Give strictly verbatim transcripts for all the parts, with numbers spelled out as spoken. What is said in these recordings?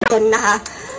ชนนะคะ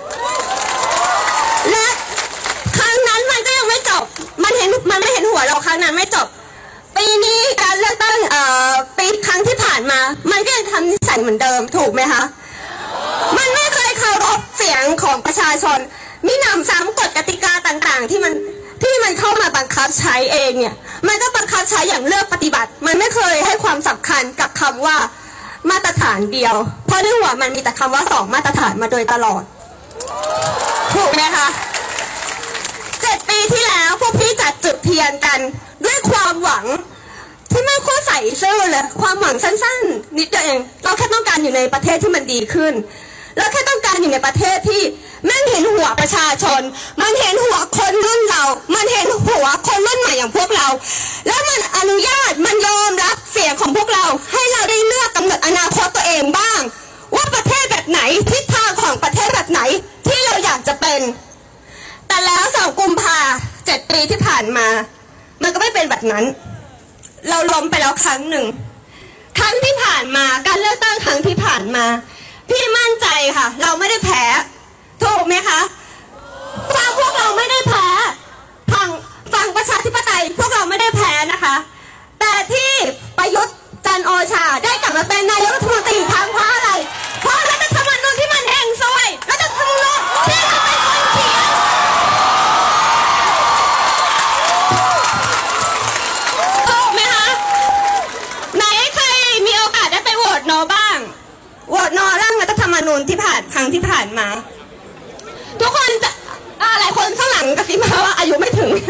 และครั้งนั้นมันก็ยังไม่จบมันเห็นมันไม่เห็นหัวเราครั้งนั้นไม่จบปีนี้การเลือกตั้งเอ่อปีครั้งที่ผ่านมามันก็ยังทำนิสัยเหมือนเดิมถูกไหมคะมันไม่เคยเคารพเสียงของประชาชนมิหนำซ้ำกฎกติกาต่างๆที่มันที่มันเข้ามาบังคับใช้เองเนี่ยมันก็บังคับใช้อย่างเลือกปฏิบัติมันไม่เคยให้ความสำคัญกับคำว่ามาตรฐานเดียวเพราะในหัวมันมีแต่คำว่าสองมาตรฐานมาโดยตลอดถูกไหมคะเจ็ดปีที่แล้วพวกพี่จัดจุดเทียนกันด้วยความหวังที่ไม่ค่อยใส่ซื่อเลยความหวังสั้นๆนิดเดียวเองเราแค่ต้องการอยู่ในประเทศที่มันดีขึ้นเราแค่ต้องการอยู่ในประเทศที่แม่งเห็นหัวประชาชนมันเห็นหัวคนรุ่นเรามันเห็นหัวคนรุ่นใหม่อย่างพวกเราแล้วมันอนุญาตมันยอมรับเสียงของพวกเราให้เราได้เลือกกำหนดอนาคตตัวเองบ้างว่าประเทศแบบไหนทิศทางของประเทศแบบไหนที่เราอยากจะเป็นแต่แล้วสองกุมภาเจ็ดปีที่ผ่านมามันก็ไม่เป็นแบบนั้นเราล้มไปแล้วครั้งหนึ่งครั้งที่ผ่านมาการเลือกตั้งครั้งที่ผ่านมาพี่มั่นใจค่ะเราไม่ได้แพ้ถูกไหมคะฟังพวกเราไม่ได้แพ้ฟังฟังประชาธิปไตยพวกเราไม่ได้แพ้นะคะแต่ที่ประยุทธ์จันทร์โอชาได้กลับมาเป็นนายกรัฐมนตรีครั้งเพราะอะไรเพราะรัฐธรรมนูญที่มันเฮงซวยรัฐธรรมนูญที่เราเป็นคนเขียนถูกไหมคะไหนใครมีโอกาสได้ไปโหวตโนบ้างโหวตโนร่างรัฐธรรมนูญที่ผ่านครั้งที่ผ่านมาทุกคนจะหลายคนข้างหลังกระซิบมาว่าอายุไม่ถึง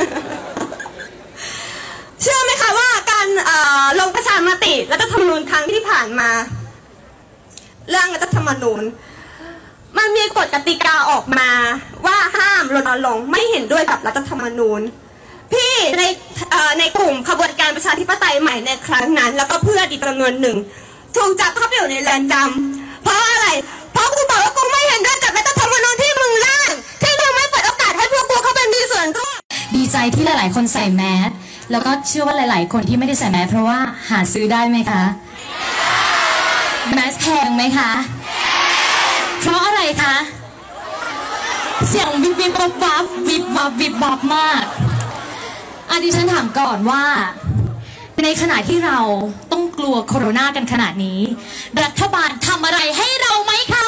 เชื่อไหมคะว่าการลงประชามติรัฐธรรมนูญครั้งที่ผ่านมาเรื่องรัฐธรรมนูญมันมีกฎกติกาออกมาว่าห้ามรณรงค์ไม่เห็นด้วยกับรัฐธรรมนูญพี่ในในกลุ่มขบวนการประชาธิปไตยใหม่ในครั้งนั้นแล้วก็เพื่อนอีกจำนวนหนึ่งถูกจับเข้าไปอยู่ในเรือนจำเพราะอะไรเพราะกูบอกว่ากูไม่เห็นด้วยกับรัฐธรรมนูญที่มึงร่างที่มึงไม่เปิดโอกาสให้พวกกูเข้าไปมีส่วนร่วมดีใจที่หลายๆคนใส่แมสแล้วก็เชื่อว่าหลายๆคนที่ไม่ได้ใส่แมสเพราะว่าหาซื้อได้ไหมคะแมสแพงไหมคะเพราะอะไรคะเสียงวิบวิบวับวับวิบวับวิบวับมากอ่ะดิฉันถามก่อนว่าในขณะที่เราต้องกลัวโควิดกันขนาดนี้รัฐบาลทำอะไรให้เราไหมคะ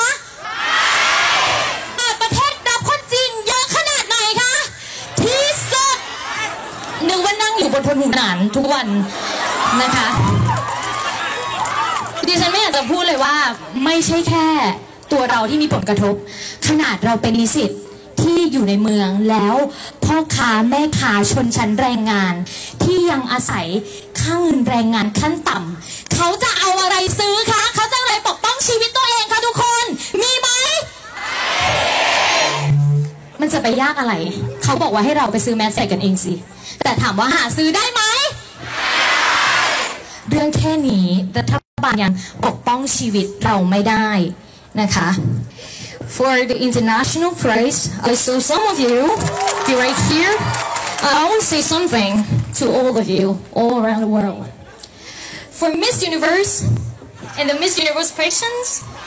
ประเทศรับคนจีนเยอะขนาดไหนคะที่สุดนึกว่านั่งอยู่บนพลูหนานทุกวันนะคะดิฉันไม่อยากจะพูดเลยว่าไม่ใช่แค่ตัวเราที่มีผลกระทบขนาดเราเป็นนิสิตที่อยู่ในเมืองแล้วพ่อค้าแม่ค้าชนชั้นแรงงานที่ยังอาศัยค่าเงินแรงงานขั้นต่ำเขาจะเอาอะไรซื้อคะเขาจะอะไรปกป้องชีวิตตัวเองคะทุกคนมีไหมมันจะไปยากอะไรเขาบอกว่าให้เราไปซื้อแมสใส่กันเองสิแต่ถามว่าหาซื้อได้ไหมเรื่องแค่นี้รัฐบาลยังปกป้องชีวิตเราไม่ได้นะคะ For the international prize I saw some of you be right here I want to say something to all of you all around the world for Miss Universe and the Miss Universe questions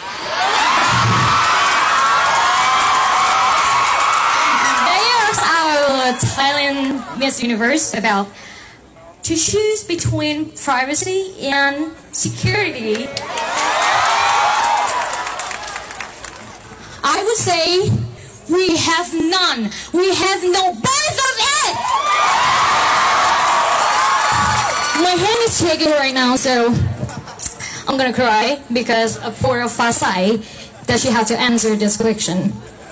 there's our Thailand Miss Universe about to choose between privacy and security I would say we have none. We have no both of it. My hand is shaking right now, so I'm gonna cry because for a Fasai that she had to answer this question.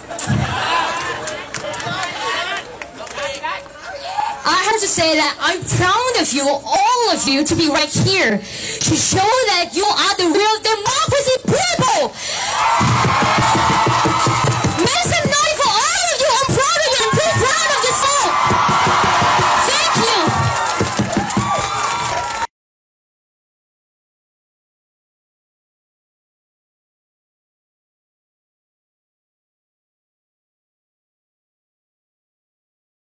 I have to say that I'm proud of you, all of you, to be right here to show that you are the real democracy people.